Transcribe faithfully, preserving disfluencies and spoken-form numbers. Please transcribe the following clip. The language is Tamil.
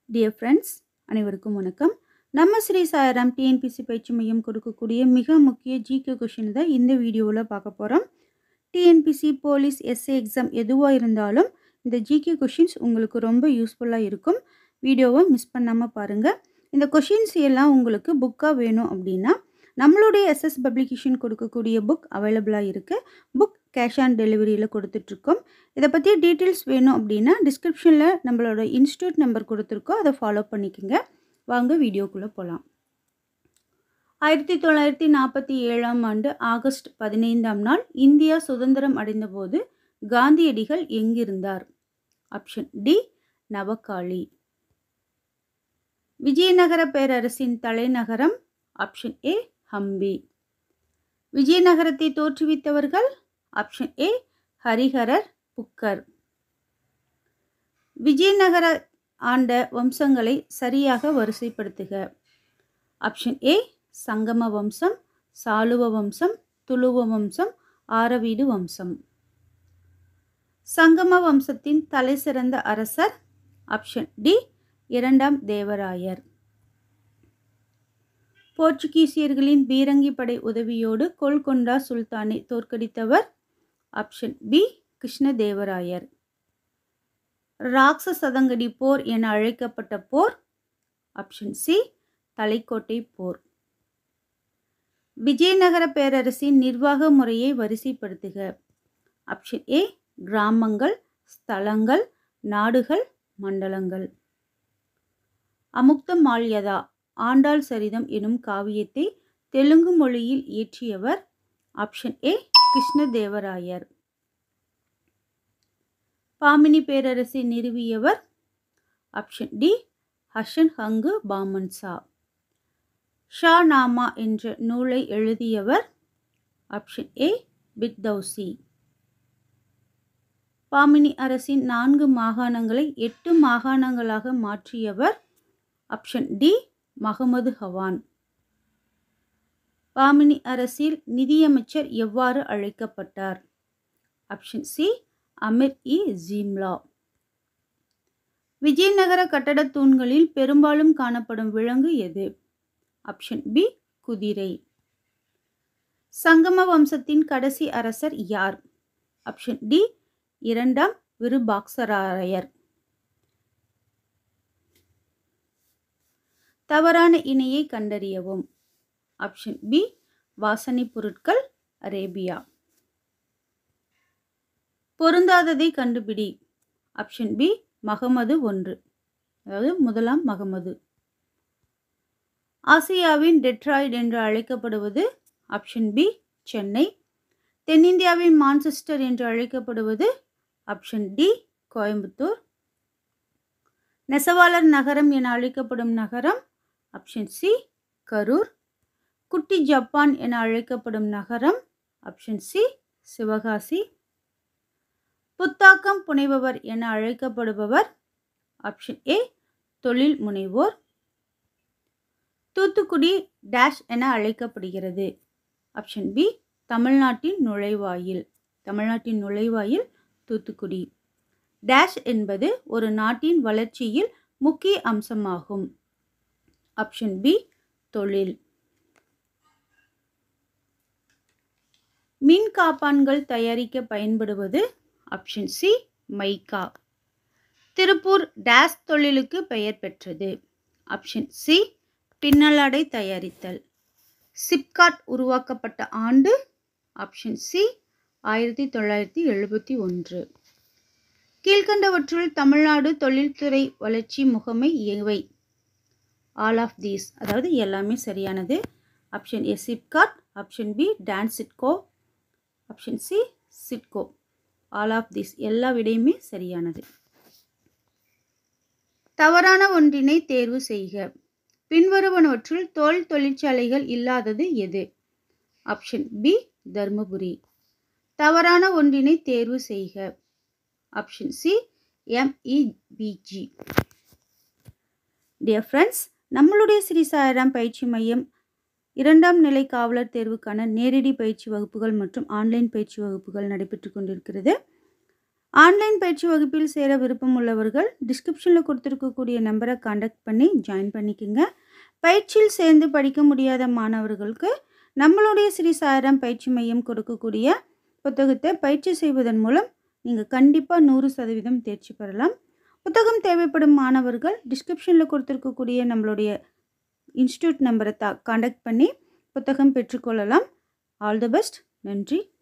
டியர் ஃப்ரெண்ட்ஸ், அனைவருக்கும் வணக்கம். நம்ம ஸ்ரீ சாய்ராம் டிஎன்பிசி பயிற்சி மையம் கொடுக்கக்கூடிய மிக முக்கிய ஜிகே கொஷின் தான் இந்த வீடியோவில் பார்க்க போகிறோம். டிஎன்பிசி, போலீஸ், எஸ்ஏ எக்ஸாம் எதுவாக இருந்தாலும் இந்த ஜிகே கொஷின்ஸ் உங்களுக்கு ரொம்ப யூஸ்ஃபுல்லாக இருக்கும். வீடியோவை மிஸ் பண்ணாமல் பாருங்கள். இந்த கொஷின்ஸ் எல்லாம் உங்களுக்கு புக்காக வேணும் அப்படின்னா நம்மளுடைய எஸ்எஸ் பப்ளிகேஷன் கொடுக்கக்கூடிய புக் அவைலபிளாக இருக்குது. புக் கேஷ் ஆன் டெலிவரியில் கொடுத்துட்ருக்கோம். இதை பற்றி டீட்டெயில்ஸ் வேணும் அப்படின்னா டிஸ்கிரிப்ஷனில் நம்மளோட இன்ஸ்டியூட் நம்பர் கொடுத்துருக்கோம், அதை ஃபாலோ பண்ணிக்கோங்க. வாங்க வீடியோக்குள்ளே போகலாம். ஆயிரத்தி தொள்ளாயிரத்தி நாற்பத்தி ஏழாம் ஆண்டு ஆகஸ்ட் பதினைந்தாம் நாள் இந்தியா சுதந்திரம் அடைந்தபோது காந்தியடிகள் எங்கிருந்தார்? Option D, Noakhali. விஜயநகர பேரரசின் தலைநகரம்? Option A, Hampi. விஜயநகரத்தை தோற்றுவித்தவர்கள்? ஆப்ஷன் ஏ, ஹரிஹரர் புக்கர். விஜயநகர ஆண்ட வம்சங்களை சரியாக வரிசைப்படுத்துக. ஆப்ஷன் ஏ, சங்கம வம்சம், சாளுவ வம்சம், துளுவ வம்சம், ஆரவீடு வம்சம். சங்கம வம்சத்தின் தலை சிறந்த அரசர்? ஆப்ஷன் டி, இரண்டாம் தேவராயர். போர்ச்சுகீசியர்களின் பீரங்கி படை உதவியோடு கோல்கொண்டா சுல்தானை தோற்கடித்தவர்? ஆப்ஷன் பி, கிருஷ்ணதேவராயர். ராக்சசதங்கடி போர் என அழைக்கப்பட்ட போர்? ஆப்ஷன் சி, தலைக்கோட்டை போர். விஜயநகர பேரரசின் நிர்வாக முறையை வரிசைப்படுத்துக. ஆப்ஷன் ஏ, கிராமங்கள், ஸ்தலங்கள், நாடுகள், மண்டலங்கள். அமுக்த மால்யதா ஆண்டாள் சரிதம் எனும் காவியத்தை தெலுங்கு மொழியில் இயற்றியவர்? ஆப்ஷன் ஏ, கிருஷ்ணதேவராயர். பாமினி பேரரசை நிறுவியவர்? Option D, Hasan Gangu Bahman Shah. ஷா நாமா என்ற நூலை எழுதியவர்? Option A, பிக்தௌசி. பாமினி அரசின் நான்கு மாகாணங்களை எட்டு மாகாணங்களாக மாற்றியவர்? Option D, Mahmud Gawan. பாமினி அரசில் நிதியமைச்சர் எவ்வாறு அழைக்கப்பட்டார்? Option C, Amir i Jumla. விஜயநகர கட்டடத் தூண்களில் பெரும்பாலும் காணப்படும் விலங்கு எது? ஆப்ஷன் பி, குதிரை. சங்கம வம்சத்தின் கடைசி அரசர் யார்? ஆப்ஷன் டி, இரண்டாம் விருபாக்சராயர். தவறான இணையை கண்டறியவும். ஆப்ஷன் பி, வாசனை பொருட்கள், அரேபியா. பொருந்தாததை கண்டுபிடி. ஆப்ஷன் பி, மகமது ஒன்று, அதாவது முதலாம் மகமது. ஆசியாவின் டெட்ராய்ட் என்று அழைக்கப்படுவது? Option B, Chennai. தென்னிந்தியாவின் மான்செஸ்டர் என்று அழைக்கப்படுவது? Option D, Coimbatore. நெசவாளர் நகரம் என அழைக்கப்படும் நகரம்? Option C, Karur. குட்டி ஜப்பான் என அழைக்கப்படும் நகரம்? Option C, Sivakasi. புத்தாக்கம் புனைபவர் என அழைக்கப்படுபவர்? ஆப்ஷன் ஏ, தொழில் முனைவோர். தூத்துக்குடி டேஷ் என அழைக்கப்படுகிறது? ஆப்ஷன் பி, தமிழ்நாட்டின் நுழைவாயில். தமிழ்நாட்டின் நுழைவாயில் தூத்துக்குடி. டேஷ் என்பது ஒரு நாட்டின் வளர்ச்சியில் முக்கிய அம்சமாகும்? ஆப்ஷன் பி, தொழில். மின் காப்பான்கள் தயாரிக்க பயன்படுவது? Option C, mica. Tiruppur dash தொழிலுக்கு பெயர் பெற்றது? ஆப்ஷன் சி, பின்னலாடை தயாரித்தல். சிப்காட் உருவாக்கப்பட்ட ஆண்டு? ஆப்ஷன் சி, ஆயிரத்தி தொள்ளாயிரத்தி எழுபத்தி ஒன்று. கீழ்கண்டவற்றுள் தமிழ்நாடு தொழில்துறை வளர்ச்சி முகமை எவை? ஆல் ஆஃப் தீஸ், அதாவது எல்லாமே சரியானது. Option A, SIPCOT. Option B, TANSIDCO. Option C, SIDCO. All of these, எல்லா விடையுமே சரியானது. தவறான ஒன்றினை தேர்வு செய்க. பின்வருவனவற்றுள் தோல் தொழிற்சாலைகள் இல்லாதது எது? Option B, Dharmapuri. தவறான ஒன்றினை தேர்வு செய்க. Option C, MEPG. Dear friends, நம்மளுடைய ஸ்ரீ சாய்ராம் பயிற்சி மையம் இரண்டாம் நிலை காவலர் தேர்வுக்கான நேரடி பயிற்சி வகுப்புகள் மற்றும் ஆன்லைன் பயிற்சி வகுப்புகள் நடைபெற்று கொண்டிருக்கிறது. ஆன்லைன் பயிற்சி வகுப்பில் சேர விருப்பம் உள்ளவர்கள் டிஸ்கிரிப்ஷனில் கொடுத்துருக்கக்கூடிய நம்பரை காண்டாக்ட் பண்ணி ஜாயின் பண்ணிக்கோங்க. பயிற்சியில் சேர்ந்து படிக்க முடியாத மாணவர்களுக்கு நம்மளுடைய ஸ்ரீ சாய்ராம் பயிற்சி மையம் கொடுக்கக்கூடிய புத்தகத்தை பயிற்சி செய்வதன் மூலம் நீங்கள் கண்டிப்பாக நூறு சதவீதம் தேர்ச்சி பெறலாம். புத்தகம் தேவைப்படும் மாணவர்கள் டிஸ்கிரிப்ஷனில் கொடுத்துருக்கக்கூடிய நம்மளுடைய இன்ஸ்டியூட் நம்பரை தா காண்டாக்ட் பண்ணி புத்தகம் பெற்றுக்கொள்ளலாம். All the best. நன்றி.